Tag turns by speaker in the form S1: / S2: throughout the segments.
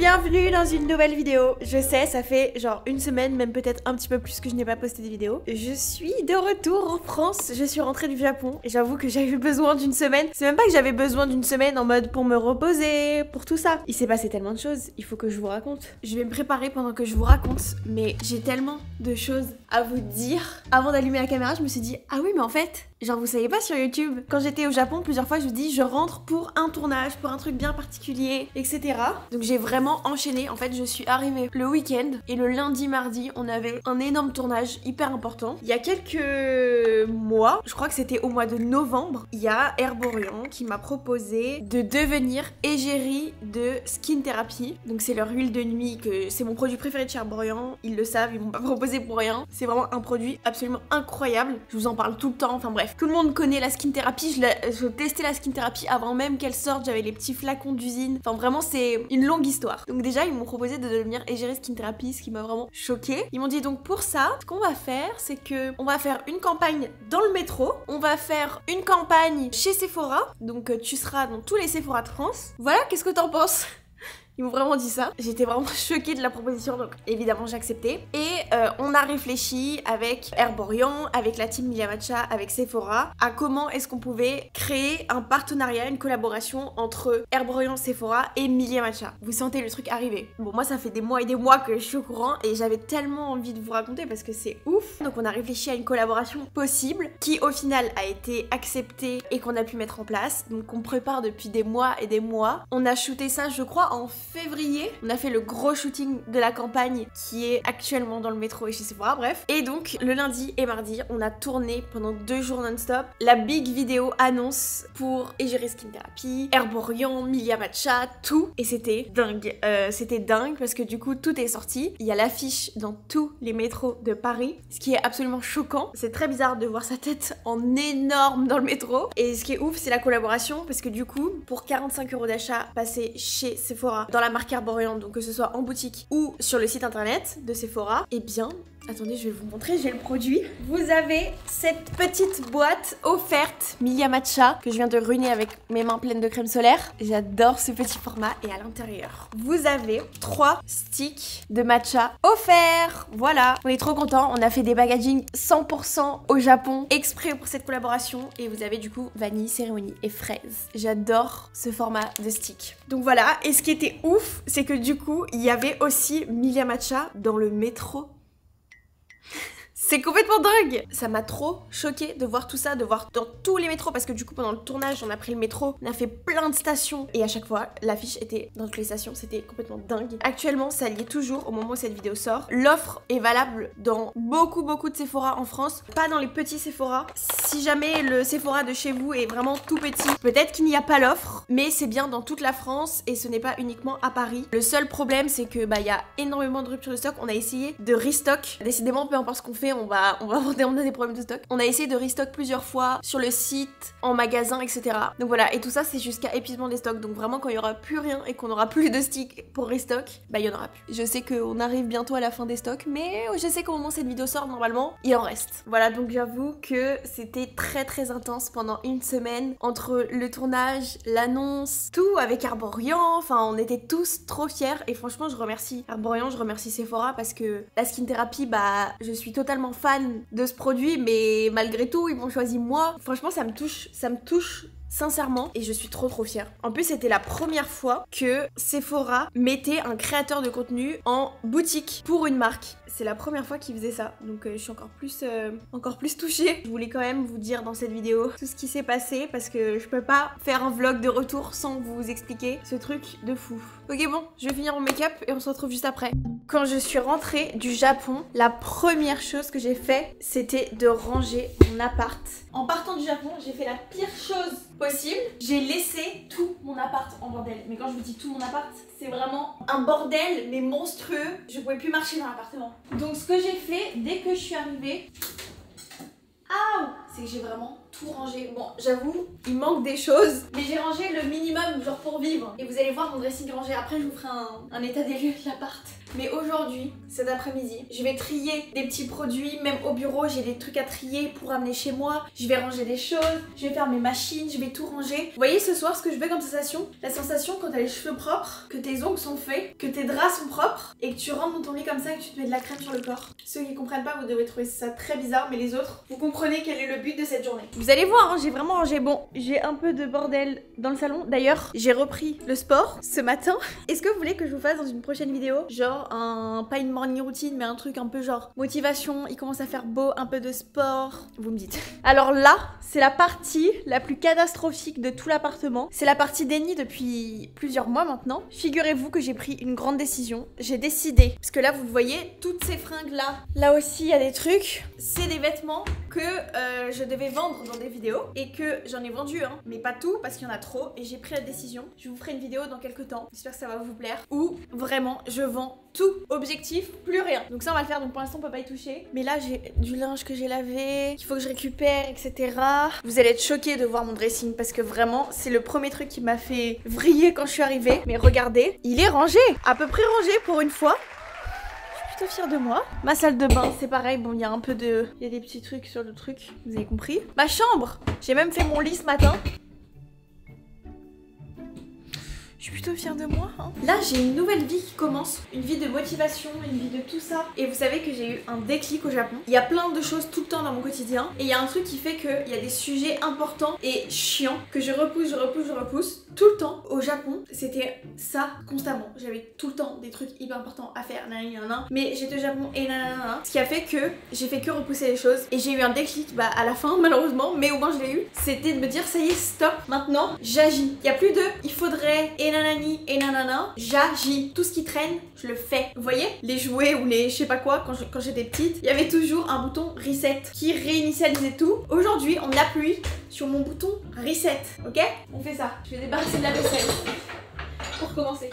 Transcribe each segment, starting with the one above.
S1: bienvenue dans une nouvelle vidéo. Je sais, ça fait genre une semaine, même peut-être un petit peu plus que je n'ai pas posté des vidéos. Je suis de retour en France, je suis rentrée du Japon et j'avoue que j'avais besoin d'une semaine. C'est même pas que j'avais besoin d'une semaine en mode pour me reposer, pour tout ça. Il s'est passé tellement de choses, il faut que je vous raconte. Je vais me préparer pendant que je vous raconte, mais j'ai tellement de choses à vous dire. Avant d'allumer la caméra, je me suis dit, ah oui, mais en fait, genre vous savez pas sur YouTube, quand j'étais au Japon, plusieurs fois je vous dis je rentre pour un tournage, pour un truc bien particulier, etc. Donc j'ai vraiment enchaîné, en fait je suis arrivée le week-end et le lundi, mardi, on avait un énorme tournage hyper important. Il y a quelques mois, je crois que c'était au mois de novembre, il y a Herborian qui m'a proposé de devenir égérie de Skin Therapy. Donc c'est leur huile de nuit, que c'est mon produit préféré de chez Herborian, ils le savent, ils m'ont pas proposé pour rien. C'est vraiment un produit absolument incroyable, je vous en parle tout le temps, enfin bref. Tout le monde connaît la Skin Therapy, je testais la Skin Therapy avant même qu'elle sorte, j'avais les petits flacons d'usine. Enfin vraiment c'est une longue histoire. Donc déjà ils m'ont proposé de devenir égérie Skin Therapy, ce qui m'a vraiment choquée. Ils m'ont dit donc pour ça, ce qu'on va faire, c'est que on va faire une campagne dans le métro, on va faire une campagne chez Sephora, donc tu seras dans tous les Sephora de France. Voilà, qu'est-ce que t'en penses ? Ils m'ont vraiment dit ça. J'étais vraiment choquée de la proposition, donc évidemment j'ai accepté. Et on a réfléchi avec Herborian, avec la team Milia Matcha, avec Sephora, à comment est-ce qu'on pouvait créer un partenariat, une collaboration entre Herborian, Sephora et Milia Matcha. Vous sentez le truc arriver. Bon, moi ça fait des mois et des mois que je suis au courant et j'avais tellement envie de vous raconter parce que c'est ouf. Donc on a réfléchi à une collaboration possible qui au final a été acceptée et qu'on a pu mettre en place. Donc on prépare depuis des mois et des mois. On a shooté ça je crois en février, on a fait le gros shooting de la campagne qui est actuellement dans le métro et chez Sephora, bref. Et donc le lundi et mardi, on a tourné pendant 2 jours non-stop la big vidéo annonce pour égérie Skin Therapy, Herborian, Milia Matcha, tout. Et c'était dingue parce que du coup tout est sorti. Il y a l'affiche dans tous les métros de Paris, ce qui est absolument choquant. C'est très bizarre de voir sa tête en énorme dans le métro. Et ce qui est ouf, c'est la collaboration parce que du coup, pour 45 € d'achat, passer chez Sephora dans la marque Herborian, donc que ce soit en boutique ou sur le site internet de Sephora, et bien, attendez, je vais vous montrer, j'ai le produit. Vous avez cette petite boîte offerte Milia Matcha que je viens de ruiner avec mes mains pleines de crème solaire. J'adore ce petit format et à l'intérieur, vous avez 3 sticks de matcha offerts. Voilà, on est trop contents. On a fait des packaging 100% au Japon exprès pour cette collaboration et vous avez du coup vanille, cérémonie et fraise. J'adore ce format de stick. Donc voilà, et ce qui était ouf, c'est que du coup, il y avait aussi Milia Matcha dans le métro. C'est complètement dingue. Ça m'a trop choquée de voir tout ça, de voir dans tous les métros parce que du coup pendant le tournage on a pris le métro, on a fait plein de stations et à chaque fois l'affiche était dans toutes les stations, c'était complètement dingue. Actuellement ça y est toujours au moment où cette vidéo sort. L'offre est valable dans beaucoup de Sephora en France, pas dans les petits Sephora. Si jamais le Sephora de chez vous est vraiment tout petit, peut-être qu'il n'y a pas l'offre, mais c'est bien dans toute la France et ce n'est pas uniquement à Paris. Le seul problème c'est que il y a énormément de rupture de stock, on a essayé de restock. Décidément peu importe ce qu'on fait, on va on a des problèmes de stock. On a essayé de restock plusieurs fois sur le site, en magasin, etc. Donc voilà, et tout ça c'est jusqu'à épuisement des stocks. Donc vraiment quand il y aura plus rien et qu'on aura plus de sticks pour restock, il y en aura plus. Je sais qu'on arrive bientôt à la fin des stocks, mais je sais qu'au moment où cette vidéo sort, normalement, il en reste. Voilà, donc j'avoue que c'était très intense pendant une semaine entre le tournage, l'annonce, tout avec Herborian. Enfin, on était tous trop fiers et franchement, je remercie Herborian, je remercie Sephora parce que la Skin Therapy, je suis totalement fan de ce produit, mais malgré tout ils m'ont choisi moi. Franchement ça me touche sincèrement et je suis trop fière. En plus c'était la première fois que Sephora mettait un créateur de contenu en boutique pour une marque. C'est la première fois qu'ils faisaient ça, donc je suis encore plus touchée. Je voulais quand même vous dire dans cette vidéo tout ce qui s'est passé parce que je peux pas faire un vlog de retour sans vous expliquer ce truc de fou. Ok bon, je vais finir mon make-up et on se retrouve juste après. Quand je suis rentrée du Japon, la première chose que j'ai fait, c'était de ranger mon appart. En partant du Japon, j'ai fait la pire chose possible. J'ai laissé tout mon appart en bordel. Mais quand je vous dis tout mon appart, c'est vraiment un bordel mais monstrueux. Je pouvais plus marcher dans l'appartement. Donc ce que j'ai fait dès que je suis arrivée, c'est que j'ai vraiment tout rangé. Bon, j'avoue, il manque des choses, mais j'ai rangé le minimum, genre pour vivre. Et vous allez voir mon dressing rangé. Après, je vous ferai un état des lieux de l'appart. Mais aujourd'hui, cet après-midi, je vais trier des petits produits. Même au bureau, j'ai des trucs à trier pour amener chez moi. Je vais ranger des choses, je vais faire mes machines, je vais tout ranger. Vous voyez ce soir ce que je veux comme sensation? La sensation quand t'as les cheveux propres, que tes ongles sont faits, que tes draps sont propres et que tu rentres dans ton lit comme ça et que tu te mets de la crème sur le corps. Ceux qui comprennent pas, vous devez trouver ça très bizarre, mais les autres, vous comprenez quel est le but de cette journée. Vous allez voir, hein, j'ai vraiment rangé. Bon, j'ai un peu de bordel dans le salon. D'ailleurs, j'ai repris le sport ce matin. Est-ce que vous voulez que je vous fasse dans une prochaine vidéo, genre pas une morning routine, mais un truc un peu genre motivation, il commence à faire beau, un peu de sport, vous me dites. Alors là, c'est la partie la plus catastrophique de tout l'appartement. C'est la partie déni depuis plusieurs mois maintenant. Figurez-vous que j'ai pris une grande décision. J'ai décidé, parce que là vous le voyez, toutes ces fringues là aussi il y a des trucs, c'est des vêtements que je devais vendre dans des vidéos et que j'en ai vendu, hein, mais pas tout parce qu'il y en a trop et j'ai pris la décision. Je vous ferai une vidéo dans quelques temps, j'espère que ça va vous plaire, où vraiment je vends tout, objectif, plus rien. Donc ça on va le faire, donc pour l'instant on peut pas y toucher. Mais là j'ai du linge que j'ai lavé, qu'il faut que je récupère, etc. Vous allez être choqués de voir mon dressing parce que vraiment c'est le premier truc qui m'a fait vriller quand je suis arrivée. Mais regardez, il est rangé, à peu près rangé pour une fois. Je suis plutôt fière de moi. Ma salle de bain c'est pareil, bon il y a un peu de... il y a des petits trucs sur le truc, vous avez compris. Ma chambre, j'ai même fait mon lit ce matin. Je suis plutôt fière de moi, hein. Là, j'ai une nouvelle vie qui commence. Une vie de motivation, une vie de tout ça. Et vous savez que j'ai eu un déclic au Japon. Il y a plein de choses tout le temps dans mon quotidien. Et il y a un truc qui fait qu'il y a des sujets importants et chiants que je repousse tout le temps. Au Japon, c'était ça constamment. J'avais tout le temps des trucs hyper importants à faire, nanana. Mais j'étais au Japon et nanana. Ce qui a fait que j'ai fait que repousser les choses. Et j'ai eu un déclic à la fin, malheureusement. Mais au moins, je l'ai eu. C'était de me dire, ça y est, stop. Maintenant, j'agis. Il n'y a plus de il faudrait et nanani et nanana, j'agis. Tout ce qui traîne, je le fais. Vous voyez, les jouets ou les je sais pas quoi, quand j'étais petite, il y avait toujours un bouton reset qui réinitialisait tout. Aujourd'hui, on appuie sur mon bouton reset, ok? On fait ça. Je vais débarrasser de la vaisselle pour commencer.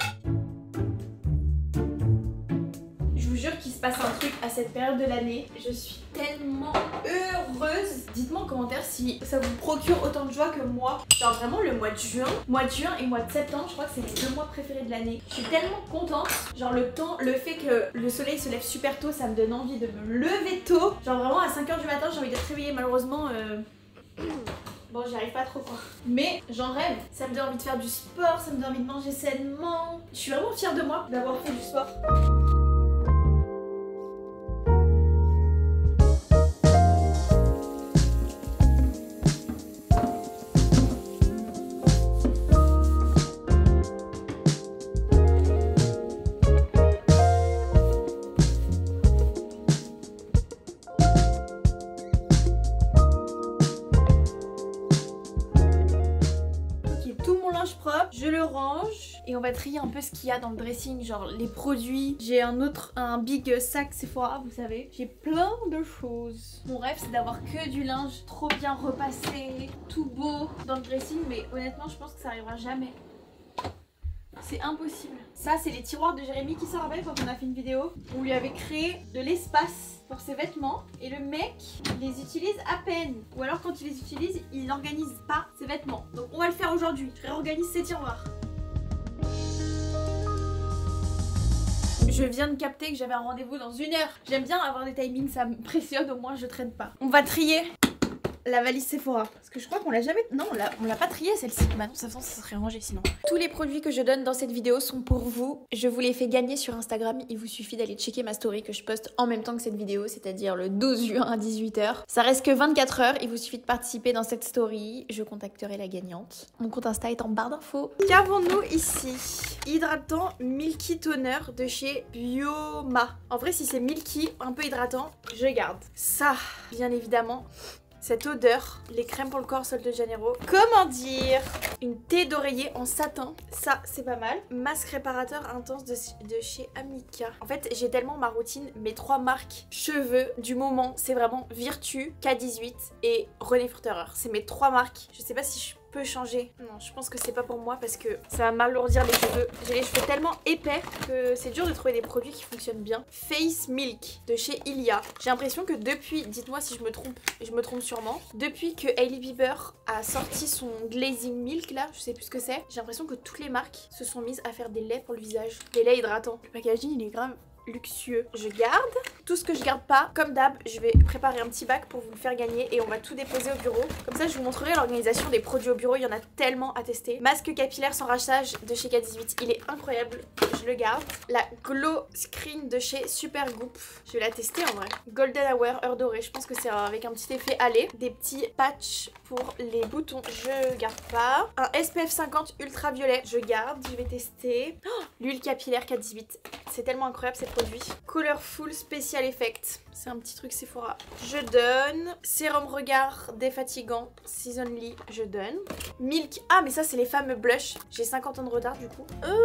S1: Je vous jure qu'il se passe un truc à cette période de l'année. Je suis tellement heureuse. Dites-moi en commentaire si ça vous procure autant de joie que moi. Genre vraiment le mois de juin et mois de septembre, je crois que c'est les 2 mois préférés de l'année. Je suis tellement contente. Genre le fait que le soleil se lève super tôt, ça me donne envie de me lever tôt. Genre vraiment à 5h du matin, j'ai envie d'être réveillée. Malheureusement, bon, j'y arrive pas trop quoi. Mais j'en rêve. Ça me donne envie de faire du sport, ça me donne envie de manger sainement. Je suis vraiment fière de moi d'avoir fait du sport. Propre, je le range et on va trier un peu ce qu'il y a dans le dressing, genre les produits. J'ai un big sac Sephora, vous savez. J'ai plein de choses. Mon rêve c'est d'avoir que du linge trop bien repassé, tout beau dans le dressing, mais honnêtement je pense que ça arrivera jamais. C'est impossible. Ça c'est les tiroirs de Jérémy qui s'en rappelle quand on a fait une vidéo. On lui avait créé de l'espace pour ses vêtements et le mec les utilise à peine. Ou alors quand il les utilise, il n'organise pas ses vêtements. Donc on va le faire aujourd'hui. Je réorganise ses tiroirs. Je viens de capter que j'avais un rendez-vous dans 1 heure. J'aime bien avoir des timings, ça m'impressionne, au moins je traîne pas. On va trier la valise Sephora. Parce que je crois qu'on l'a jamais... Non, on l'a pas triée celle-ci. Bah non, ça serait rangé sinon. Tous les produits que je donne dans cette vidéo sont pour vous. Je vous les fais gagner sur Instagram. Il vous suffit d'aller checker ma story que je poste en même temps que cette vidéo, c'est-à-dire le 12 juin à 18h. Ça reste que 24 heures. Il vous suffit de participer dans cette story. Je contacterai la gagnante. Mon compte Insta est en barre d'infos. Qu'avons-nous ici? Hydratant Milky Toner de chez Bioma. En vrai, si c'est Milky, un peu hydratant, je garde. Ça, bien évidemment... Cette odeur, les crèmes pour le corps Sol de Janeiro. Comment dire? Une thé d'oreiller en satin, ça c'est pas mal. Masque réparateur intense de chez Amika. En fait j'ai tellement ma routine, mes 3 marques cheveux du moment, c'est vraiment Virtue, K18 et René Fructerer. C'est mes 3 marques. Je sais pas si je peut changer. Non, je pense que c'est pas pour moi parce que ça va m'alourdir les cheveux. J'ai les cheveux tellement épais que c'est dur de trouver des produits qui fonctionnent bien. Face Milk de chez Ilia. J'ai l'impression que depuis, dites-moi si je me trompe, et je me trompe sûrement, depuis que Hailey Bieber a sorti son Glazing Milk là, je sais plus ce que c'est, j'ai l'impression que toutes les marques se sont mises à faire des laits pour le visage. Des laits hydratants. Le packaging il est grave luxueux. Je garde tout ce que je garde pas. Comme d'hab, je vais préparer un petit bac pour vous le faire gagner et on va tout déposer au bureau. Comme ça, je vous montrerai l'organisation des produits au bureau. Il y en a tellement à tester. Masque capillaire sans rachage de chez K18. Il est incroyable. Je le garde. La Glow Screen de chez Supergoop. Je vais la tester en vrai. Golden Hour, heure dorée. Je pense que c'est avec un petit effet allé. Des petits patchs pour les boutons. Je garde pas. Un SPF 50 ultraviolet. Je garde. Je vais tester. Oh, l'huile capillaire K18. C'est tellement incroyable ces produits. Colorful Special Effect. C'est un petit truc Sephora. Je donne. Sérum regard défatigant Seasonly. Je donne. Milk. Ah mais ça c'est les fameux blushs. J'ai 50 ans de retard du coup.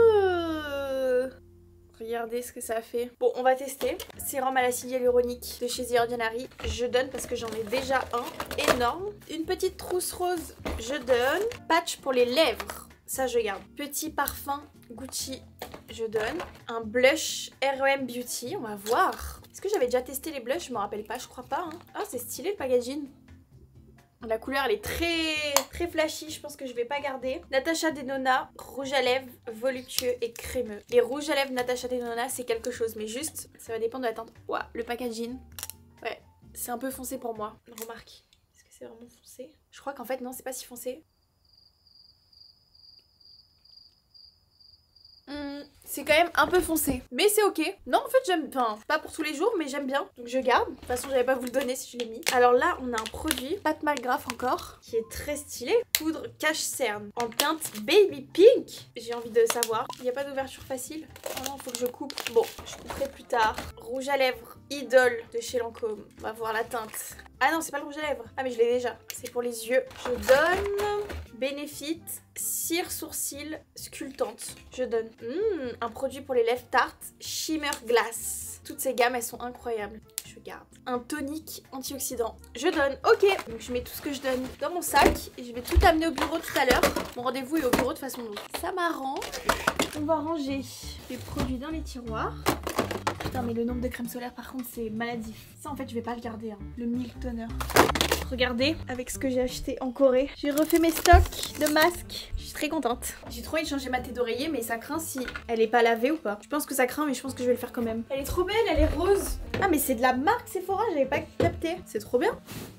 S1: Regardez ce que ça fait. Bon, on va tester. Sérum à l'acide hyaluronique de chez The Ordinary. Je donne parce que j'en ai déjà un énorme. Une petite trousse rose. Je donne. Patch pour les lèvres. Ça, je garde. Petit parfum Gucci. Je donne. Un blush REM Beauty. On va voir. Est-ce que j'avais déjà testé les blushs? Je me rappelle pas. Je crois pas. Hein. Ah, c'est stylé le packaging. La couleur elle est très flashy, je pense que je vais pas garder. Natasha Denona, rouge à lèvres voluptueux et crémeux. Les rouges à lèvres Natasha Denona c'est quelque chose, mais juste ça va dépendre de la teinte. Ouah, le packaging, ouais, c'est un peu foncé pour moi. Remarque, est-ce que c'est vraiment foncé? Je crois qu'en fait non, c'est pas si foncé. C'est quand même un peu foncé, mais c'est ok. Non, en fait j'aime, enfin pas pour tous les jours, mais j'aime bien, donc je garde. De toute façon j'allais pas vous le donner si je l'ai mis. Alors là on a un produit Pat McGrath encore qui est très stylé. Poudre cache cerne en teinte baby pink. J'ai envie de savoir. Il n'y a pas d'ouverture facile. Oh non, faut que je coupe. Bon, je couperai plus tard. Rouge à lèvres Idol de chez Lancôme. On va voir la teinte. Ah non, c'est pas le rouge à lèvres. Ah mais je l'ai déjà. C'est pour les yeux. Je donne Benefit cire sourcil sculptante. Je donne un produit pour les lèvres tartes Shimmer Glass. Toutes ces gammes elles sont incroyables. Je garde. Un tonique antioxydant. Je donne. Ok. Donc je mets tout ce que je donne dans mon sac et je vais tout amener au bureau tout à l'heure. Mon rendez-vous est au bureau de toute façon. Donc ça m'arrange. On va ranger les produits dans les tiroirs. Putain mais le nombre de crèmes solaires par contre c'est maladif. Ça en fait je vais pas le garder hein. Le Milk Toner. Regardez avec ce que j'ai acheté en Corée. J'ai refait mes stocks de masques. Je suis très contente. J'ai trop envie de changer ma tête d'oreiller mais ça craint si elle est pas lavée ou pas. Je pense que ça craint mais je pense que je vais le faire quand même. Elle est trop belle, elle est rose. Ah mais c'est de la marque Sephora, j'avais pas capté. C'est trop bien.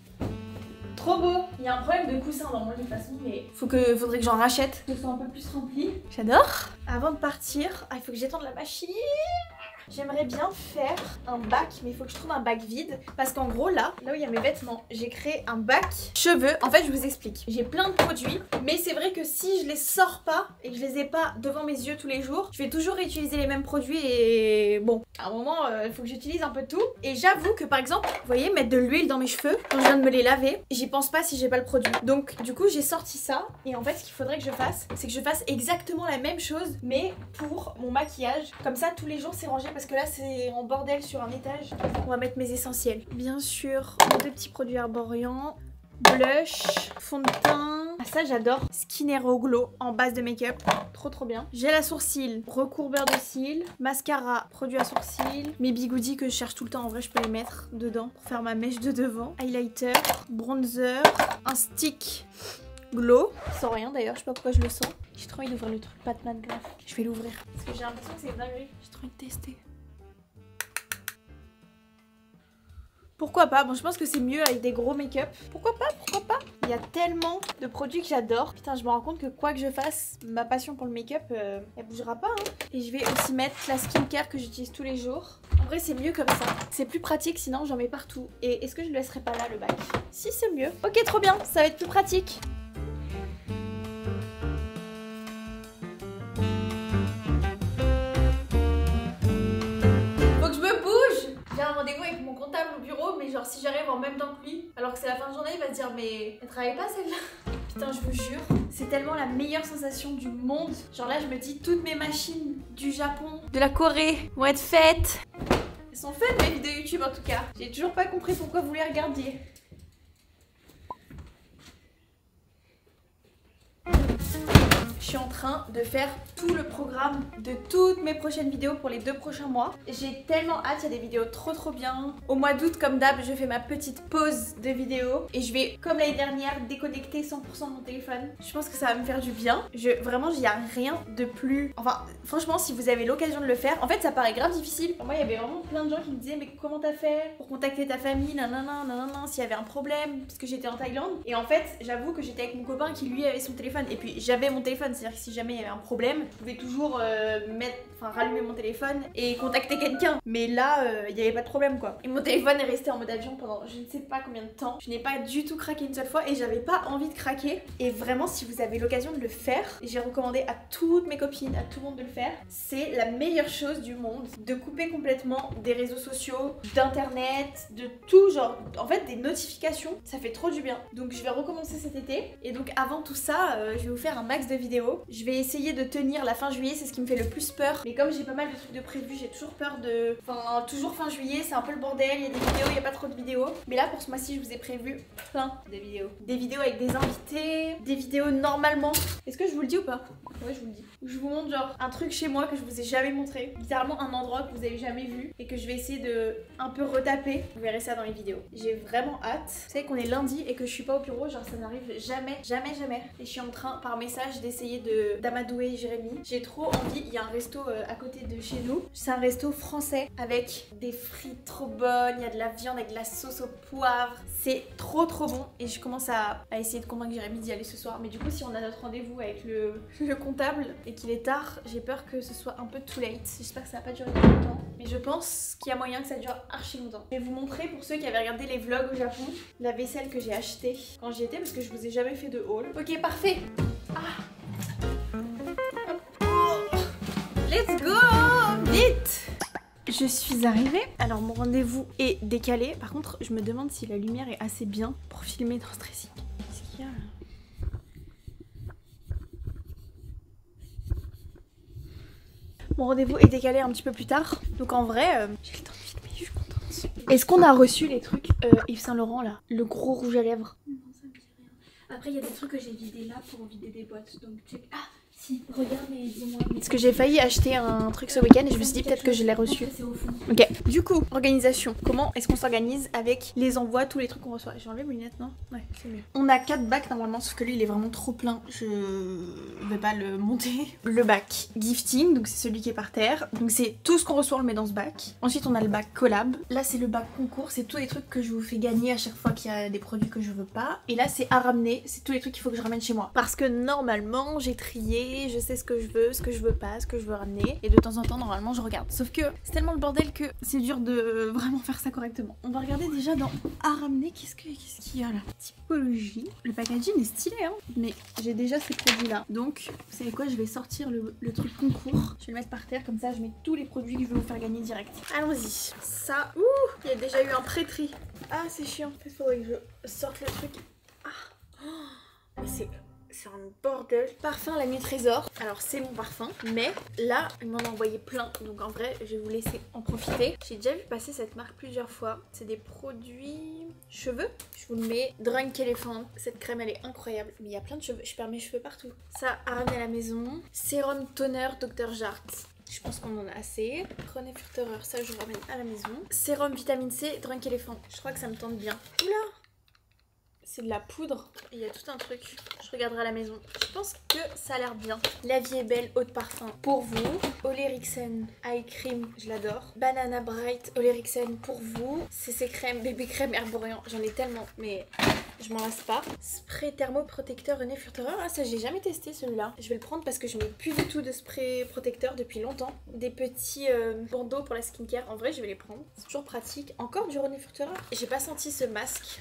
S1: Trop beau. Il y a un problème de coussin dans mon lit de toute façon mais faudrait que j'en rachète. Que ce soit un peu plus rempli. J'adore. Avant de partir, il faut que j'étende la machine. J'aimerais bien faire un bac, mais il faut que je trouve un bac vide. Parce qu'en gros, là où il y a mes vêtements, j'ai créé un bac cheveux. En fait, je vous explique. J'ai plein de produits, mais c'est vrai que si je les sors pas et que je les ai pas devant mes yeux tous les jours, je vais toujours réutiliser les mêmes produits et bon, à un moment, il faut que j'utilise un peu tout. Et j'avoue que par exemple, vous voyez, mettre de l'huile dans mes cheveux, quand je viens de me les laver, j'y pense pas si j'ai pas le produit. Donc, du coup, j'ai sorti ça. Et en fait, ce qu'il faudrait que je fasse, c'est que je fasse exactement la même chose, mais pour mon maquillage. Comme ça, tous les jours, c'est rangé. Parce que là c'est en bordel sur un étage. On va mettre mes essentiels. Bien sûr, mes deux petits produits arboriants. Blush, fond de teint. Ah ça j'adore. Skin Hero Glow en base de make-up. Trop bien. Gel à sourcils, recourbeur de cils. Mascara, produit à sourcils. Mes bigoudis que je cherche tout le temps. En vrai je peux les mettre dedans pour faire ma mèche de devant. Highlighter, bronzer, un stick glow. Sans rien d'ailleurs, je sais pas pourquoi je le sens. J'ai trop envie d'ouvrir le truc Pat McGrath. Je vais l'ouvrir. Parce que j'ai l'impression que c'est une dinguerie. J'ai trop envie de tester. Pourquoi pas? Bon, je pense que c'est mieux avec des gros make-up. Pourquoi pas? Il y a tellement de produits que j'adore. Putain, je me rends compte que quoi que je fasse, ma passion pour le make-up, elle bougera pas. Hein. Et je vais aussi mettre la skincare que j'utilise tous les jours. En vrai, c'est mieux comme ça. C'est plus pratique, sinon j'en mets partout. Et est-ce que je le laisserai pas là, le bac? Si, c'est mieux. Ok, trop bien. Ça va être plus pratique. Rendez-vous avec mon comptable au bureau, mais genre si j'arrive en même temps que lui, alors que c'est la fin de journée, il va se dire mais elle travaille pas celle-là. Putain, je vous jure, c'est tellement la meilleure sensation du monde. Genre là, je me dis toutes mes machines du Japon, de la Corée vont être faites. Elles sont faites mes vidéos YouTube en tout cas. J'ai toujours pas compris pourquoi vous les regardiez. Je suis en train de faire tout le programme de toutes mes prochaines vidéos pour les 2 prochains mois. J'ai tellement hâte, il y a des vidéos trop bien. Au mois d'août, comme d'hab, je fais ma petite pause de vidéos et je vais, comme l'année dernière, déconnecter 100% de mon téléphone. Je pense que ça va me faire du bien. Vraiment, il n'y a rien de plus... Enfin, franchement, si vous avez l'occasion de le faire, en fait, ça paraît grave difficile. Moi, il y avait vraiment plein de gens qui me disaient, mais comment t'as fait pour contacter ta famille, nanana, s'il y avait un problème, parce que j'étais en Thaïlande. Et en fait, j'avoue que j'étais avec mon copain qui lui avait son téléphone et puis j'avais mon téléphone. C'est-à-dire que si jamais il y avait un problème, je pouvais toujours rallumer mon téléphone et contacter quelqu'un. Mais là, il n'y avait pas de problème quoi. Et mon téléphone est resté en mode avion pendant je ne sais pas combien de temps. Je n'ai pas du tout craqué une seule fois et j'avais pas envie de craquer. Et vraiment, si vous avez l'occasion de le faire, j'ai recommandé à toutes mes copines, à tout le monde de le faire. C'est la meilleure chose du monde de couper complètement des réseaux sociaux, d'internet, de tout genre. En fait, des notifications, ça fait trop du bien. Donc je vais recommencer cet été. Et donc avant tout ça, je vais vous faire un max de vidéos. Je vais essayer de tenir la fin juillet, c'est ce qui me fait le plus peur. Mais comme j'ai pas mal de trucs de prévu, j'ai toujours peur de... Enfin, toujours fin juillet, c'est un peu le bordel, il y a des vidéos, il n'y a pas trop de vidéos. Mais là, pour ce mois-ci, je vous ai prévu plein de vidéos. Des vidéos avec des invités, des vidéos normalement. Est-ce que je vous le dis ou pas? Ouais, je vous le dis. Où je vous montre genre un truc chez moi que je vous ai jamais montré. Littéralement un endroit que vous avez jamais vu et que je vais essayer de un peu retaper. Vous verrez ça dans les vidéos. J'ai vraiment hâte. Vous savez qu'on est lundi et que je suis pas au bureau, genre ça n'arrive jamais. Et je suis en train, par message, d'essayer d'amadouer Jérémy. J'ai trop envie. Il y a un resto à côté de chez nous. C'est un resto français avec des frites trop bonnes. Il y a de la viande avec de la sauce au poivre. C'est trop bon. Et je commence à essayer de convaincre Jérémy d'y aller ce soir. Mais du coup, si on a notre rendez-vous avec le comptable et qu'il est tard, j'ai peur que ce soit un peu too late. J'espère que ça va pas durer très longtemps. Mais je pense qu'il y a moyen que ça dure archi longtemps. Je vais vous montrer, pour ceux qui avaient regardé les vlogs au Japon, la vaisselle que j'ai achetée quand j'y étais parce que je vous ai jamais fait de haul. Ok, parfait. Let's go! Vite! Je suis arrivée. Alors mon rendez-vous est décalé. Par contre, je me demande si la lumière est assez bien pour filmer dans ce dressing. Qu'est-ce qu'il y a là? Mon rendez-vous est décalé un petit peu plus tard. Donc en vrai, j'ai le temps de filmer, je suis contente. Est-ce qu'on a reçu les trucs Yves Saint Laurent là? Le gros rouge à lèvres? Non, ça me dit rien. Après, il y a des trucs que j'ai vidés là pour vider des boîtes. Donc check. Ah! Si, regarde et dis-moi. Parce que j'ai failli acheter un truc ce week-end et je me suis dit peut-être que je l'ai reçu. Ok, du coup, organisation. Comment est-ce qu'on s'organise avec les envois, tous les trucs qu'on reçoit? J'ai enlevé mes lunettes, non? Ouais, c'est mieux. On a 4 bacs normalement, sauf que lui il est vraiment trop plein. Je vais pas le monter. Le bac gifting, donc c'est celui qui est par terre. Donc c'est tout ce qu'on reçoit, on le met dans ce bac. Ensuite on a le bac collab. Là c'est le bac concours, c'est tous les trucs que je vous fais gagner à chaque fois qu'il y a des produits que je veux pas. Et là c'est à ramener, c'est tous les trucs qu'il faut que je ramène chez moi. Parce que normalement j'ai trié. Je sais ce que je veux pas, ce que je veux ramener. Et de temps en temps, normalement, je regarde. Sauf que c'est tellement le bordel que c'est dur de vraiment faire ça correctement. On va regarder déjà dans à ramener. Qu'est-ce qu'il y a là? Typologie. Le packaging est stylé, hein. Mais j'ai déjà ces produits-là. Donc, vous savez quoi? Je vais sortir le truc concours. Je vais le mettre par terre. Comme ça, je mets tous les produits que je vais vous faire gagner direct. Allons-y. Ça, il y a déjà eu un pré-tri. Ah, c'est chiant. Il faudrait que je sorte le truc. Ah. Oh, mais c'est un bordel. Parfum La Nuit Trésor. Alors c'est mon parfum, mais là il m'en a envoyé plein, donc en vrai je vais vous laisser en profiter. J'ai déjà vu passer cette marque plusieurs fois. C'est des produits cheveux. Je vous le mets. Drunk Elephant. Cette crème elle est incroyable, mais il y a plein de cheveux. Je perds mes cheveux partout. Ça à ramener à la maison. Sérum toner Dr Jart. Je pense qu'on en a assez. René Furterer, ça je ramène à la maison. Sérum vitamine C Drunk Elephant. Je crois que ça me tente bien. Oula! C'est de la poudre, il y a tout un truc. Je regarderai à la maison. Je pense que ça a l'air bien. La vie est belle, eau de parfum pour vous. Olérixen Eye Cream, je l'adore. Banana Bright Olérixen pour vous. CC Crème, bébé crème herborian. J'en ai tellement, mais je m'en lasse pas. Spray thermoprotecteur René Furterer. Ah, ça j'ai jamais testé celui-là. Je vais le prendre parce que je n'ai plus du tout de spray protecteur depuis longtemps. Des petits bandeaux pour la skincare. En vrai, je vais les prendre. C'est toujours pratique. Encore du René Furterer. J'ai pas senti ce masque.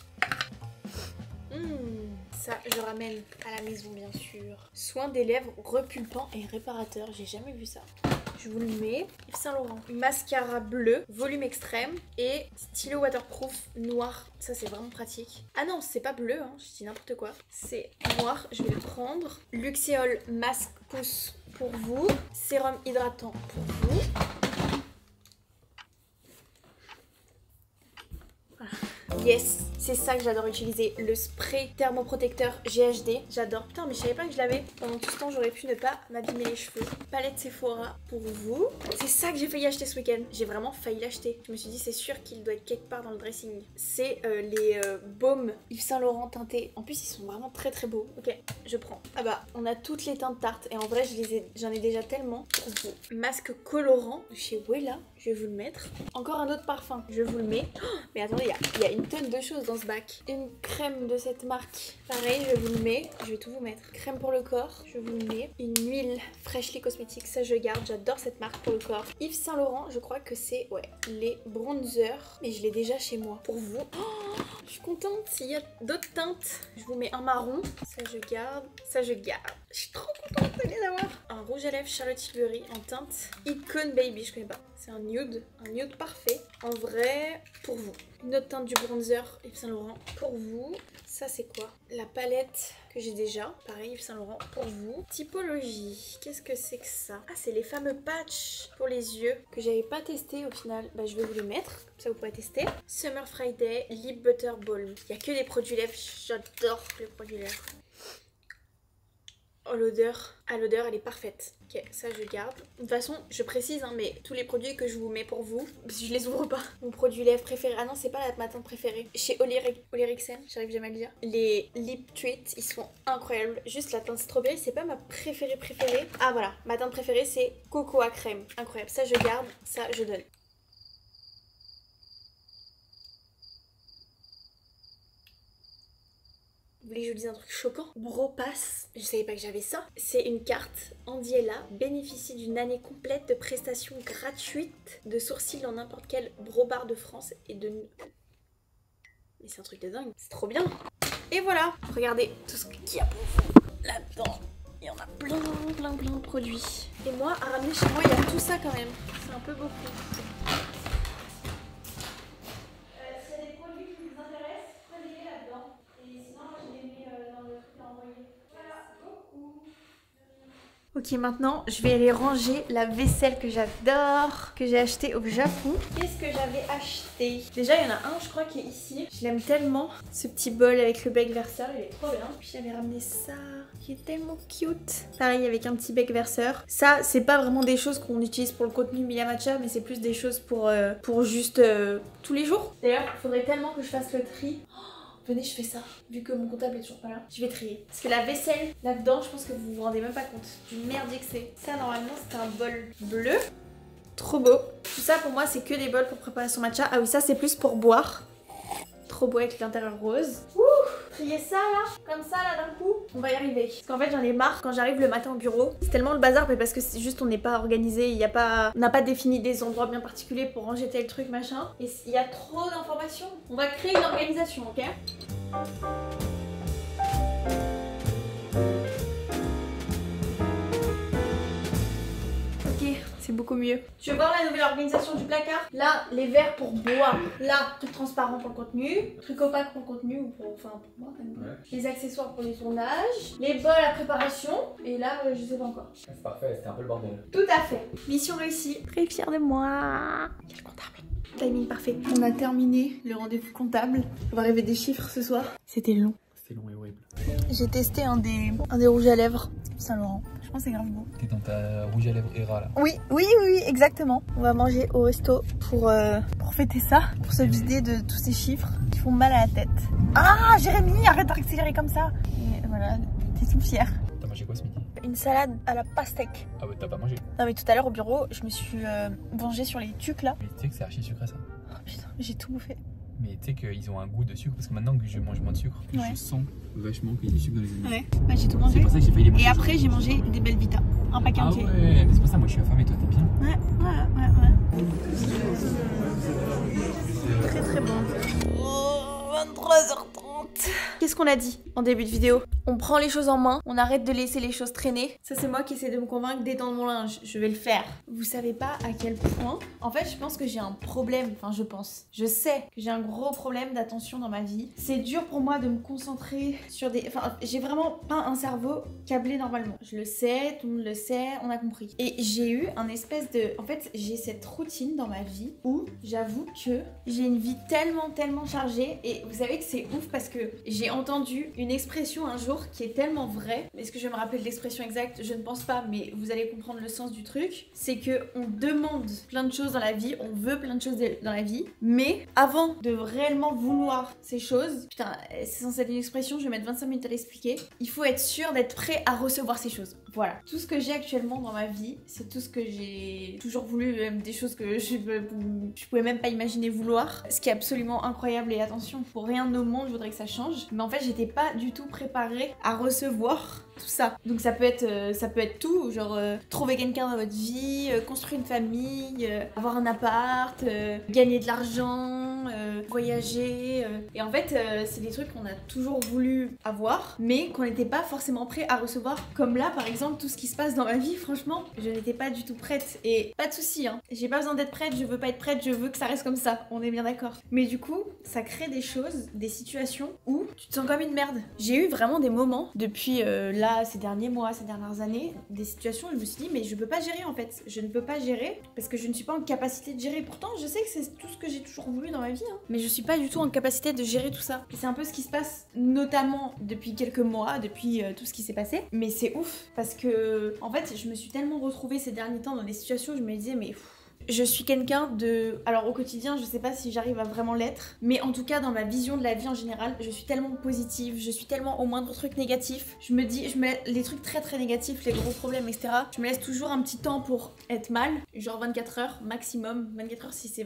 S1: Ça, je ramène à la maison, bien sûr. Soin des lèvres repulpant et réparateur. J'ai jamais vu ça. Je vous le mets. Yves Saint Laurent. Mascara bleu, volume extrême et stylo waterproof noir. Ça, c'est vraiment pratique. Ah non, c'est pas bleu, hein. Je dis n'importe quoi. C'est noir. Je vais le prendre. Luxéol masque pousse pour vous. Sérum hydratant pour vous. Yes, C'est ça que j'adore utiliser, le spray thermoprotecteur GHD. J'adore. Putain, mais je savais pas que je l'avais. Pendant tout ce temps, j'aurais pu ne pas m'abîmer les cheveux. Palette Sephora pour vous. C'est ça que j'ai failli acheter ce week-end. J'ai vraiment failli l'acheter. Je me suis dit, c'est sûr qu'il doit être quelque part dans le dressing. C'est les baumes Yves Saint Laurent teintés. En plus, ils sont vraiment très très beaux. Ok, je prends. Ah bah, on a toutes les teintes tartes. Et en vrai, j'en ai déjà tellement pour vous. Masque colorant de chez Wella. Je vais vous le mettre. Encore un autre parfum. Je vous le mets. Oh, mais attendez, il y a une tonne de choses dans ce bac. Une crème de cette marque. Pareil, je vous le mets. Je vais tout vous mettre. Crème pour le corps. Je vous le mets. Une huile Freshly Cosmetics. Ça, je garde. J'adore cette marque pour le corps. Yves Saint Laurent, je crois que c'est les bronzers. Mais je l'ai déjà chez moi. Pour vous. Oh, je suis contente. S'il y a d'autres teintes, je vous mets un marron. Ça, je garde. Ça, je garde. Je suis trop contente de les avoir. Un rouge à lèvres Charlotte Tilbury en teinte Icon Baby. Je connais pas. C'est un nude parfait. En vrai, pour vous. Une autre teinte du bronzer Yves Saint Laurent pour vous. Ça, c'est quoi? La palette que j'ai déjà. Pareil, Yves Saint Laurent pour vous. Typologie. Qu'est-ce que c'est que ça? Ah, c'est les fameux patchs pour les yeux que j'avais pas testé au final. Bah, je vais vous les mettre. Comme ça, vous pouvez tester. Summer Friday Lip Butter Balm. Il y a que des produits lèvres. J'adore les produits lèvres. Oh, l'odeur. Ah, l'odeur, elle est parfaite. Ok, ça je garde. De toute façon, je précise, hein, mais tous les produits que je vous mets pour vous, je les ouvre pas. Mon produit lèvres préféré. Ah non, c'est pas ma teinte préférée. Chez Olyrixen, j'arrive jamais à le dire. Les Lip Treats, ils sont incroyables. Juste la teinte strawberry, c'est pas ma préférée. Ah voilà, ma teinte préférée, c'est Cocoa Crème. Incroyable. Ça, je garde. Ça, je donne. Vous voulez que je vous dise un truc choquant? Bropass, je savais pas que j'avais ça. C'est une carte Andiella, bénéficie d'une année complète de prestations gratuites de sourcils dans n'importe quel brobar de France et de... Mais c'est un truc de dingue, c'est trop bien. Et voilà, regardez tout ce qu'il y a pour vous là-dedans. Il y en a plein de produits. Et moi, à ramener chez moi, il y a tout ça quand même. C'est un peu beaucoup. Ok, maintenant je vais aller ranger la vaisselle que j'adore, que j'ai acheté au Japon. Qu'est-ce que j'avais acheté? Déjà, il y en a un, je crois, qui est ici. Je l'aime tellement, ce petit bol avec le bec verseur, il est trop bien. Puis j'avais ramené ça, qui est tellement cute. Pareil, avec un petit bec verseur. Ça, c'est pas vraiment des choses qu'on utilise pour le contenu Mila Matcha, mais c'est plus des choses pour juste tous les jours. D'ailleurs, il faudrait tellement que je fasse le tri. Venez, je fais ça, vu que mon comptable est toujours pas là. Je vais trier. Parce que la vaisselle, là-dedans, je pense que vous vous rendez même pas compte du merdier que c'est. Ça, normalement, c'est un bol bleu. Trop beau. Tout ça, pour moi, c'est que des bols pour préparer son matcha. Ah oui, ça, c'est plus pour boire. Trop beau avec l'intérieur rose. Ouh, trier ça, là, comme ça, là, d'un coup. On va y arriver. Parce qu'en fait, j'en ai marre quand j'arrive le matin au bureau. C'est tellement le bazar, mais parce que c'est juste, on n'est pas organisé. Il y a pas... On n'a pas défini des endroits bien particuliers pour ranger tel truc, machin. Et il y a trop d'informations. On va créer une organisation, ok ? C'est beaucoup mieux. Tu veux voir la nouvelle organisation du placard? Là, les verres pour boire. Là, truc transparent pour le contenu. Truc opaque pour le contenu ou pour... Enfin, pour moi, quand même. Ouais. Les accessoires pour les tournages. Les bols à préparation. Et là, je sais pas encore.
S2: C'est parfait, c'était un peu le bordel.
S1: Tout à fait. Mission réussie. Très fière de moi. Quel comptable. Timing parfait. On a terminé le rendez-vous comptable. On va rêver des chiffres ce soir. C'était long.
S2: C'était long et horrible.
S1: J'ai testé un des rouges à lèvres Saint Laurent. Je pense que c'est grave beau.
S2: T'es dans ta rouge à lèvres Hera là.
S1: Oui, exactement. On va manger au resto pour fêter ça, pour se vider de tous ces chiffres qui font mal à la tête. Ah, Jérémy, arrête d'accélérer comme ça. Et voilà, t'es tout fière.
S2: T'as mangé quoi ce midi?
S1: Une salade à la pastèque.
S2: Ah ouais, t'as pas mangé?
S1: Non mais tout à l'heure au bureau, je me suis vengée sur les tucs là.
S2: Mais tu sais que c'est archi sucré ça.
S1: Oh putain, j'ai tout bouffé.
S2: Mais tu sais qu'ils ont un goût de sucre parce que maintenant que je mange moins de sucre, je sens vachement qu'il y a du sucre dans les aliments.
S1: Ouais, bah j'ai tout mangé.
S2: C'est pour ça que j'ai failli les manger.
S1: Et après j'ai mangé des Belvita, un paquet entier.
S2: Ah ouais, mais c'est pour ça moi je suis affamée, toi t'es bien.
S1: Ouais. Très très bon. Oh, 23h30. honte. Qu'est-ce qu'on a dit en début de vidéo? On prend les choses en main, on arrête de laisser les choses traîner. Ça c'est moi qui essaie de me convaincre d'étendre mon linge, je vais le faire. Vous savez pas à quel point... En fait je pense que j'ai un problème, enfin je sais que j'ai un gros problème d'attention dans ma vie. C'est dur pour moi de me concentrer sur des... Enfin j'ai vraiment pas un cerveau câblé normalement. Je le sais, tout le monde le sait, on a compris. Et j'ai eu un espèce de... En fait j'ai cette routine dans ma vie où j'avoue que j'ai une vie tellement chargée. Et vous savez que c'est ouf parce que j'ai entendu une expression un jour qui est tellement vraie. Est-ce que je vais me rappeler de l'expression exacte? Je ne pense pas, mais vous allez comprendre le sens du truc. C'est que on demande plein de choses dans la vie, on veut plein de choses dans la vie, mais avant de réellement vouloir ces choses, putain, c'est censé être une expression, je vais mettre 25 minutes à l'expliquer, il faut être sûr d'être prêt à recevoir ces choses. Voilà. Tout ce que j'ai actuellement dans ma vie, c'est tout ce que j'ai toujours voulu, même des choses que je pouvais même pas imaginer vouloir. Ce qui est absolument incroyable, et attention, pour rien au monde, je voudrais que ça change. Mais en fait, j'étais pas du tout préparée à recevoir tout ça. Donc ça peut être tout, genre trouver quelqu'un dans votre vie, construire une famille, avoir un appart, gagner de l'argent, voyager. Et en fait, c'est des trucs qu'on a toujours voulu avoir, mais qu'on n'était pas forcément prêt à recevoir. Comme là, par exemple, tout ce qui se passe dans ma vie, franchement, je n'étais pas du tout prête. Et pas de soucis, hein. J'ai pas besoin d'être prête, je veux pas être prête, je veux que ça reste comme ça. On est bien d'accord. Mais du coup, ça crée des choses, des situations où tu te sens comme une merde. J'ai eu vraiment des moments depuis là, ces derniers mois, ces dernières années, des situations où je me suis dit, mais je peux pas gérer en fait. Je ne peux pas gérer parce que je ne suis pas en capacité de gérer. Pourtant, je sais que c'est tout ce que j'ai toujours voulu dans ma vie, hein. Mais je suis pas du tout en capacité de gérer tout ça. Et c'est un peu ce qui se passe, notamment depuis quelques mois, depuis tout ce qui s'est passé. Mais c'est ouf parce que, en fait, je me suis tellement retrouvée ces derniers temps dans des situations où je me disais, mais je suis quelqu'un de... Alors au quotidien, je sais pas si j'arrive à vraiment l'être, mais en tout cas dans ma vision de la vie en général, je suis tellement positive, je suis tellement au moindre truc négatif. Je me dis, les trucs très négatifs, les gros problèmes, etc. Je me laisse toujours un petit temps pour être mal, genre 24 heures maximum, 24 heures si c'est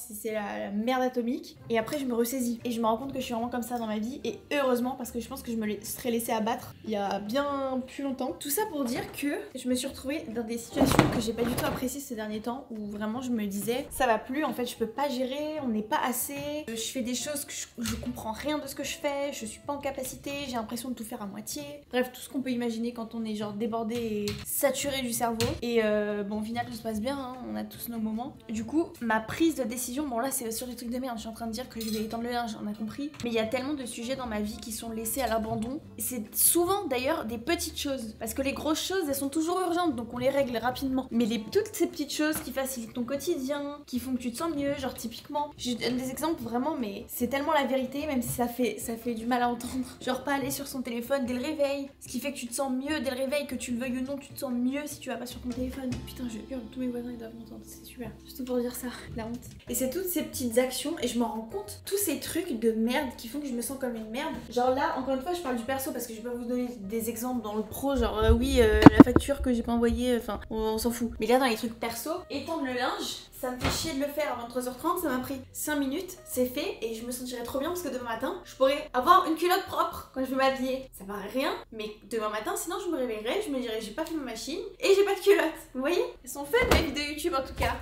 S1: la merde atomique. Et après je me ressaisis et je me rends compte que je suis vraiment comme ça dans ma vie, et heureusement parce que je pense que je me serais laissée abattre il y a bien plus longtemps. Tout ça pour dire que je me suis retrouvée dans des situations que j'ai pas du tout appréciées ces derniers temps, où vraiment je me disais ça va plus, en fait je peux pas gérer, on n'est pas assez, je fais des choses que je comprends rien de ce que je fais, je suis pas en capacité, j'ai l'impression de tout faire à moitié, bref tout ce qu'on peut imaginer quand on est genre débordé et saturé du cerveau. Et bon au final tout se passe bien, hein, on a tous nos moments. Du coup ma prise de décision, bon là c'est sur des trucs de merde, je suis en train de dire que je vais étendre le linge, on a compris, mais il y a tellement de sujets dans ma vie qui sont laissés à l'abandon, et c'est souvent d'ailleurs des petites choses, parce que les grosses choses elles sont toujours urgentes donc on les règle rapidement, mais toutes ces petites choses qui facilitent ton quotidien, qui font que tu te sens mieux, genre typiquement, je donne des exemples vraiment, mais c'est tellement la vérité, même si ça fait du mal à entendre, genre pas aller sur son téléphone dès le réveil, ce qui fait que tu te sens mieux dès le réveil, que tu le veuilles ou non, tu te sens mieux si tu vas pas sur ton téléphone. Putain je hurle, tous mes voisins ils doivent m'entendre, c'est super, juste pour dire ça, la honte. Et c'est toutes ces petites actions, et je m'en rends compte, tous ces trucs de merde qui font que je me sens comme une merde. Genre là, encore une fois je parle du perso parce que je vais pas vous donner des exemples dans le pro, genre oui la facture que j'ai pas envoyée, enfin on s'en fout. Mais là dans les trucs perso, étendre le linge, ça me fait chier de le faire avant 23h30, ça m'a pris 5 minutes, c'est fait, et je me sentirais trop bien parce que demain matin, je pourrais avoir une culotte propre quand je vais m'habiller. Ça paraît rien, mais demain matin, sinon je me réveillerai, je me dirais j'ai pas fait ma machine et j'ai pas de culotte. Vous voyez? Elles sont fun mes vidéos YouTube en tout cas.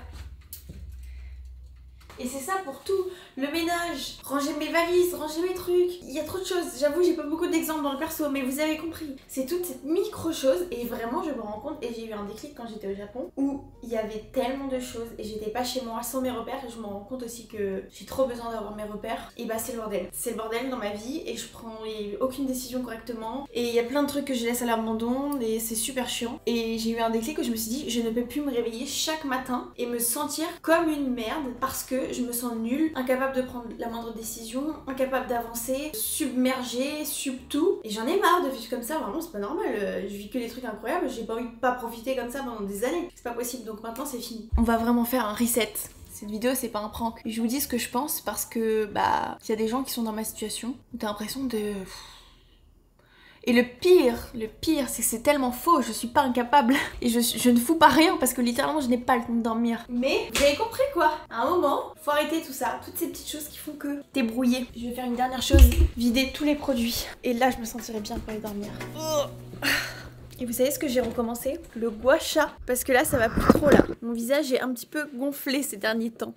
S1: Et c'est ça pour tout, le ménage, ranger mes valises, ranger mes trucs, il y a trop de choses, j'avoue j'ai pas beaucoup d'exemples dans le perso, mais vous avez compris. C'est toutes ces micro-choses, et vraiment je me rends compte, et j'ai eu un déclic quand j'étais au Japon, où il y avait tellement de choses, et j'étais pas chez moi sans mes repères, et je me rends compte aussi que j'ai trop besoin d'avoir mes repères, et bah c'est le bordel. C'est le bordel dans ma vie, et je prends aucune décision correctement, et il y a plein de trucs que je laisse à l'abandon, et c'est super chiant. Et j'ai eu un déclic où je me suis dit, je ne peux plus me réveiller chaque matin, et me sentir comme une merde, parce que je me sens nulle, incapable de prendre la moindre décision, incapable d'avancer, submergée, tout. Et j'en ai marre de vivre comme ça, vraiment c'est pas normal. Je vis que des trucs incroyables, j'ai pas envie de pas profiter comme ça pendant des années. C'est pas possible, donc maintenant c'est fini. On va vraiment faire un reset. Cette vidéo c'est pas un prank. Je vous dis ce que je pense parce que bah il y a des gens qui sont dans ma situation où t'as l'impression de... Et le pire, c'est que c'est tellement faux, je suis pas incapable. Et je ne fous pas rien parce que littéralement je n'ai pas le temps de dormir. Mais vous avez compris quoi? À un moment, faut arrêter tout ça, toutes ces petites choses qui font que t'es brouillé. Je vais faire une dernière chose, vider tous les produits. Et là je me sentirai bien pour aller dormir. Et vous savez ce que j'ai recommencé? Le gua sha. Parce que là ça va plus trop là. Mon visage est un petit peu gonflé ces derniers temps.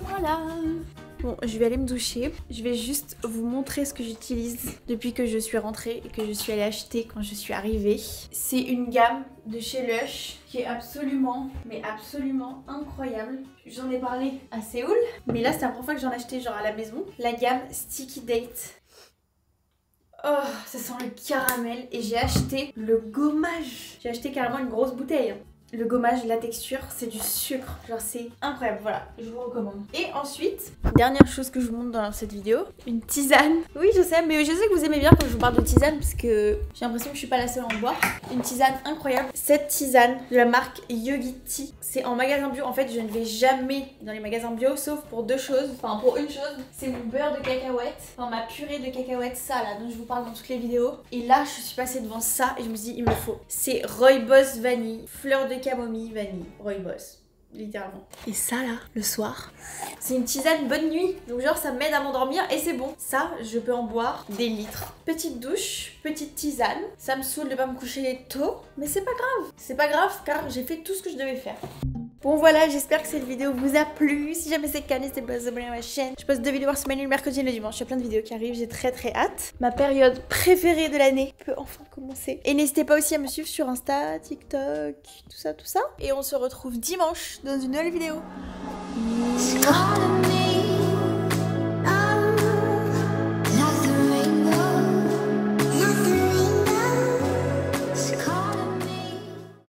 S1: Voilà. Bon, je vais aller me doucher. Je vais juste vous montrer ce que j'utilise depuis que je suis rentrée et que je suis allée acheter quand je suis arrivée. C'est une gamme de chez Lush qui est absolument, mais absolument incroyable. J'en ai parlé à Séoul, mais là c'est la première fois que j'en ai acheté genre à la maison. La gamme Sticky Date. Oh, ça sent le caramel et j'ai acheté le gommage. J'ai acheté carrément une grosse bouteille. Le gommage, la texture, c'est du sucre. Genre c'est incroyable, voilà, je vous recommande. Et ensuite, dernière chose que je vous montre dans cette vidéo, une tisane. Oui, je sais, mais je sais que vous aimez bien quand je vous parle de tisane parce que j'ai l'impression que je suis pas la seule à en boire. Une tisane incroyable. Cette tisane de la marque Yogi Tea, c'est en magasin bio. En fait, je ne vais jamais dans les magasins bio sauf pour deux choses. Enfin, pour une chose, c'est mon beurre de cacahuète. Enfin, ma purée de cacahuète, ça là, dont je vous parle dans toutes les vidéos. Et là, je suis passée devant ça et je me suis dit, il me faut. C'est Rooibos vanille, fleur de camomille, vanille, Rooibos. Littéralement. Et ça là, le soir, c'est une tisane bonne nuit. Donc genre ça m'aide à m'endormir et c'est bon. Ça, je peux en boire des litres. Petite douche, petite tisane. Ça me saoule de pas me coucher tôt, mais c'est pas grave. C'est pas grave car j'ai fait tout ce que je devais faire. Bon voilà, j'espère que cette vidéo vous a plu. Si jamais c'est le cas, n'hésitez pas à vous abonner à ma chaîne. Je poste 2 vidéos par semaine, le mercredi et le dimanche. Il y a plein de vidéos qui arrivent, j'ai très hâte. Ma période préférée de l'année peut enfin commencer. Et n'hésitez pas aussi à me suivre sur Insta, TikTok, tout ça. Et on se retrouve dimanche dans une nouvelle vidéo.